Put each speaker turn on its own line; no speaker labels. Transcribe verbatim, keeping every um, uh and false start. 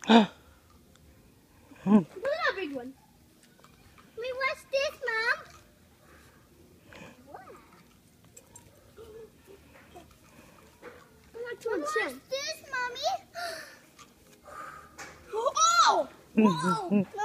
Look at that big one.
Wait, what's this, Mom? What's this, Mommy?
Oh! Whoa!